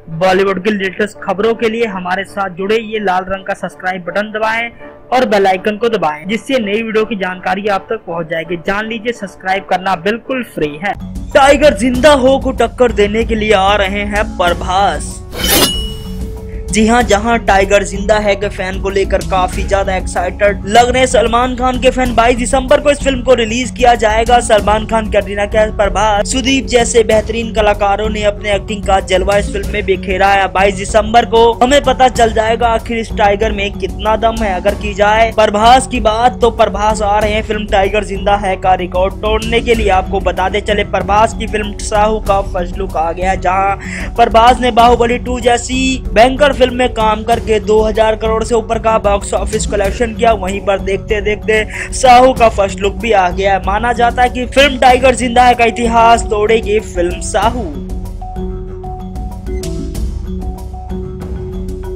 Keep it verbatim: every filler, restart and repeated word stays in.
बॉलीवुड की लेटेस्ट खबरों के लिए हमारे साथ जुड़े, ये लाल रंग का सब्सक्राइब बटन दबाएं और बेल आइकन को दबाएं, जिससे नई वीडियो की जानकारी आप तक पहुंच जाएगी। जान लीजिए, सब्सक्राइब करना बिल्कुल फ्री है। टाइगर जिंदा हो को टक्कर देने के लिए आ रहे हैं प्रभास। जी हां, जहां टाइगर जिंदा है के फैन को लेकर काफी ज्यादा एक्साइटेड लग रहे हैं सलमान खान के फैन। बाईस दिसंबर को इस फिल्म को रिलीज किया जाएगा। सलमान खान, कैटरीना कैफ, प्रभास, सुदीप जैसे बेहतरीन कलाकारों ने अपने एक्टिंग का जलवा इस फिल्म में बिखेरा है। बाईस दिसंबर को हमें पता चल जाएगा आखिर इस टाइगर में कितना दम है। अगर की जाए प्रभास की बात, तो प्रभास आ रहे हैं फिल्म टाइगर जिंदा है का रिकॉर्ड तोड़ने के लिए। आपको बताते चले, प्रभास की फिल्म साहू का फर्स्ट लुक आ गया, जहाँ प्रभास ने बाहुबली टू जैसी भयंकर फिल्म में काम करके दो हज़ार करोड़ से ऊपर का बॉक्स ऑफिस कलेक्शन किया। वहीं पर देखते देखते साहू का फर्स्ट लुक भी आ गया। माना जाता है कि फिल्म टाइगर जिंदा है का इतिहास तोड़ेगी फिल्म साहू।